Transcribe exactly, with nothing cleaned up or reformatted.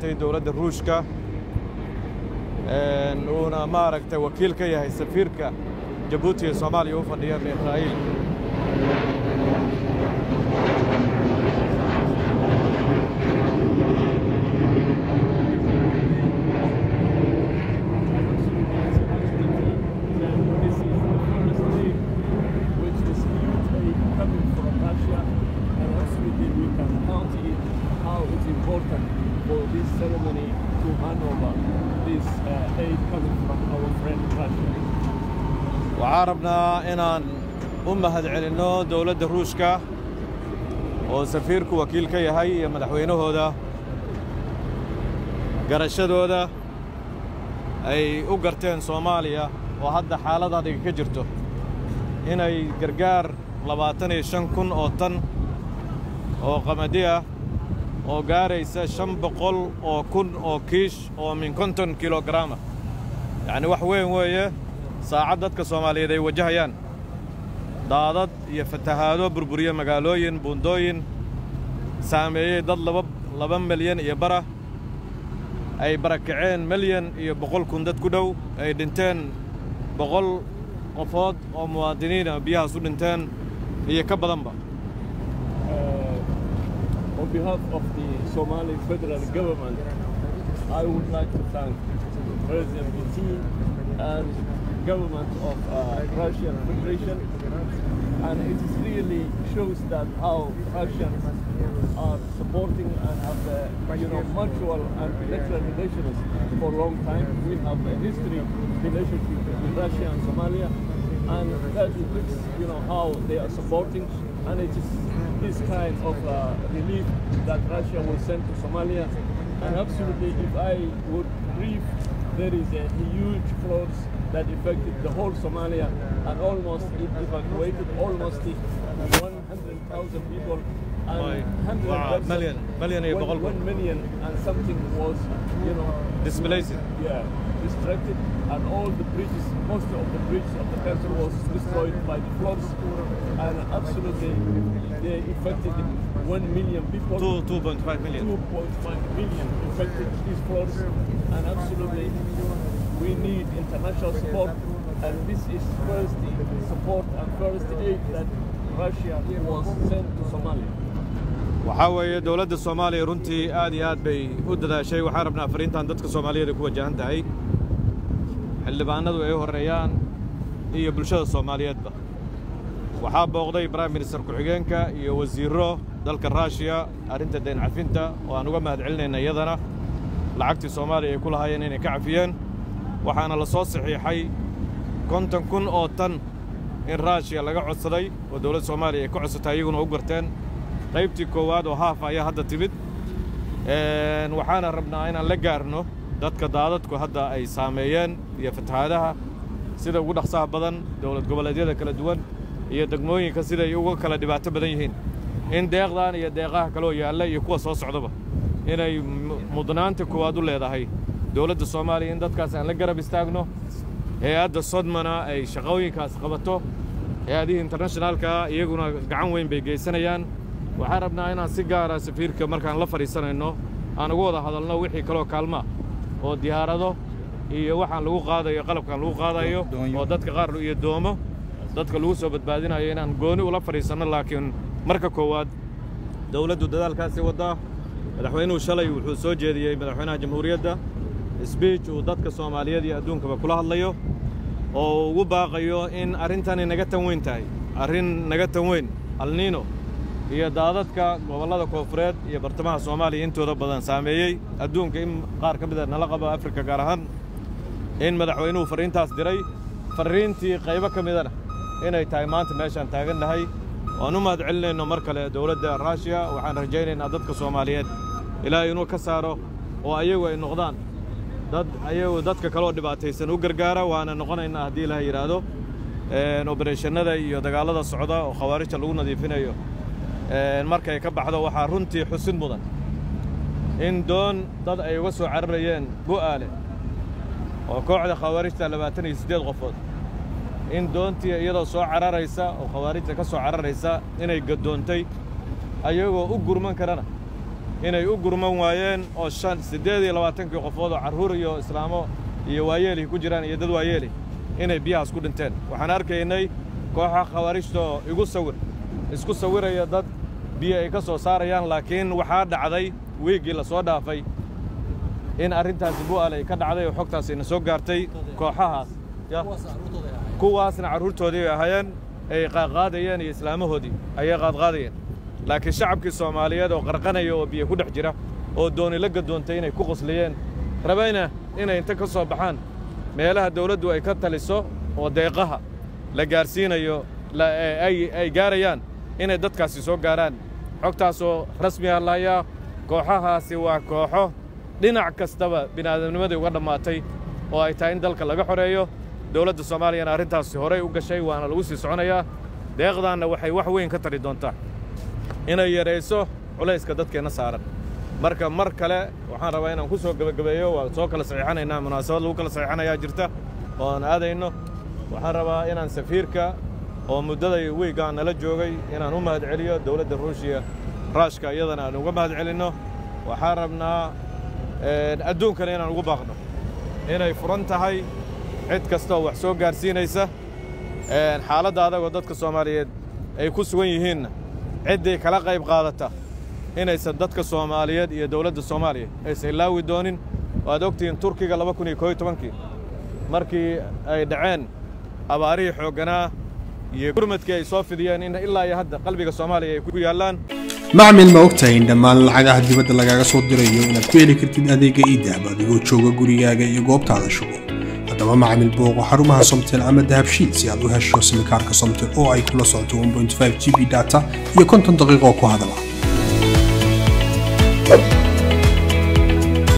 socotay dowladda Ruushka een una maaragtay wakiil ka yahay safiirka Djibouti ee Soomaaliya u fadhiya Israa'iil important for this ceremony to hand over this uh, aid coming from our friend Russia. وعربنا إن أمهد علنو دولة الروشكا وسفيرك وكيل كي هاي مدحوينه هذا قرشد هذا أي أوغرتين صوماليا وهذا حالة هذه كجرته هنا يقرقار لباتني شنكون أو طن أو قمدية oo gaaraysa shan boqol oo kun oo kiish oo min konton kilogram yani wax weyn weeye saacad dadka Soomaaliyeed ay wajahayaan daadad iyo fatahaado burburiye magaalooyin buundooyin saameeyay dad laba milyan iyo bara ay barakaceen milyan iyo boqol kun dad ku dhow ay dhinteen boqol qofood oo muwaadiniin ah biyaha soo dhinteen iyo ka badanba. On behalf of the Somali federal government, I would like to thank President Putin and government of uh, Russian Federation, and it is really shows that how Russians are supporting and have a, you know, mutual and bilateral relations for a long time. We have a history relationship with Russia and Somalia, and that looks, you know, how they are supporting, and it is this kind of uh, relief that Russia will send to Somalia. And absolutely, if I would brief, there is a huge floods that affected the whole Somalia and almost it evacuated almost one hundred thousand people. And wow, million, million, one, one million and something was, you know, displaced. Yeah, distracted, and all the bridges, most of the bridges of the country was destroyed by the floods, and absolutely they affected one million people. Two, two point five million. Two point five million affected these floods, and absolutely we need international support, and this is first support and first aid that Russia was sent to Somalia. وحاوي دولة الصومالية رنتي آدي آد بي وددا شيء وحاربنا فرينتان دتك الصومالية دي كوجه عندها هاي اللي بعندو إيه الريان هي بلشة الصومالية ده وحاب أقضي برايم مينستر كحجينكا يوزيره دلك الراشيا أرنت دين عفنتا وأنا قم هدعلنا إن يدنا لعقت الصومالية كلها ينين كعفيان وحنا لصوص صحيحي كنت كن أو تن إن راشيا لقى عصري ودولة الصومالية كعصتها يجون أوجرتين qaybtii koowaad oo haaf ayaa hadda timid een waxaana rabnaa inaan la gaarno dadka daadadku hadda ay saameeyeen iyo fatahaadaha sida ugu dhaqsaha badan dawlad goboleedyada kala duwan iyo degmooyinka sida ay uga kala dhibaato badan yihiin in deeqdan iyo deeqaha kale oo yaalla iyo kuwa soo socdaba inay mudnaanta koowaad u leedahay dawladda Soomaaliya in dadkaas aan la garab istaagno hay'adda Sodmana ay shaqooyinkaas qabato hay'adaha internationalka iyaguna gacan weyn bay geysanayaan waxaan rabnaa inaan si gaar ah safiirka markaan la fariisanayno aan ugu wada hadalno wixii kale oo kaalma oo diyaarado iyo waxaan lagu qaadayo qalabkan lagu qaadayo oo dadka qaar iyo doomo dadka lagu soo badbaadinayo inaan gooni ula fariisano laakiin marka koowaad dawladdu dadaalkaasi wada madaxweynuhu shalay wuxuu soo jeediyay madaxweynaha jamhuuriyadda speech uu dadka Soomaaliyeed iyo adduunka kula hadlayo oo ugu baaqayo in arintani naga tan weyn tahay arin naga tan weyn alniino iyo daadadka gobolada koonfureed iyo bartamaha Soomaaliya intooda badan saameeyay adduunka in qaar ka mid ah nala qabo Afrika gaar ahaan in madaxweynuhu fariintaas diray fariintii qaybo ka mid ah inay tahay maanta meeshan taagannahay oo nu mahad celinayno mar kale dawladda Russia waxaan rajaynaynaa dadka Soomaaliyeed ilaahay inuu ka saaro oo ayagu ay noqdaan dad ayagu dadka kale oo dhibaataysan u gargaara waana noqonaynaa haddii la yiraahdo een operation-nada iyo dagaalada socda oo khawaarijta lagu nadiifinayo markay ka baxdo waxa runtii xusin mudan in doon dad ay uga soo cararayeen Bu'aale oo kooxda khawaarijta labaatan iyo siddeed qofood in doontii iyadoo soo cararaysa oo khawaarijta ka soo cararaysa inay gadoontay ayagoo u gurman karana inay u gurman waayeen oo shan siddeed iyo labaatankii qofood oo carruur iyo islaamo iyo waayeeli ku jiraan iyo dad waayeeli inay biyahaas ku dhinteen waxaan arkaynay kooxa khawaarijta igu sawir isku sawiraya dad biyo ay ka soo saarayaan laakiin waxaa dhacday wiigii la soo dhaafay in arrintaasi bu'aal ay ka dhacday oo xogtaasi na soo gaartay kooxahaas kuwaasna carruurtoodii ay ahaayeen ay qaadqaadayeen iyo islaamahoodii ayay qaadqaadayeen laakiin shacabkii Soomaaliyeed oo qarqanaya oo biyo ku dhex jira oo dooni la gadoontay inay ku qosliyeen rabayna inay inta ka soo baxaan meelaha dawladdu ay ka taliso oo deeqaha la gaarsiinayo ay ay gaarayaan inay dadkaasi soo gaaraan xogtaas oo rasmi ah lahayaa kooxahaasi waa kooxo dhinac kastaba bini'aadamnimadii uga dhammaatay oo ay tahay in dalka laga xoreeyo dawladda Soomaaliya arrintaasi horey u gashay waana lagu sii soconayaa deeqdaana waxay wax weyn ka tari doontaa inay yareyso culayska dadkeena saaran marka mar kale waxaan rabaa inaan ku soo gabagabeeyo waa soo kala saxiixanaynaa munaasabad lagu kala saxiixanayaa jirta oo aan aadayno waxaan rabaa inaan safiirka oo muddaday weeygaan nala joogay inaan u mahad celiyo dawladda Ruushia raashka iyadana aan uga mahad celinno waxaan rabnaa adduunkana inaan ugu baaqno inay furan tahay cid kasta oo wax soo gaarsiinaysa xaaladda adag oo dadka Soomaaliyeed ay ku sugan yihiin ciddii kala qayb qaadata inaysan dadka Soomaaliyeed iyo dawladda Soomaaliya aysan ilaawi doonin waad ogtiin Turkiga laba kun iyo koob iyo tobankii markii ay dhaceen abaarihii xoogganaa iyo gurmadkii ay soo fidiyeen in ilaa iyo hadda qalbiga Soomaaliya ay ku yaalaan macmiil ma ogtahay in dhammaan lacagaha dibadda lagaaga soo dirayo inaad ku heli kartid adeega e-dahab adigoo jooga gurigaaga iyo goobtaada shugo haddaba macmiil booqo xarumaha Somtel ama dahabshiil si aad u hesho simikaarka Somtel oo ay kula socoto one point five G B data iyo konton daqiiqo ku hadala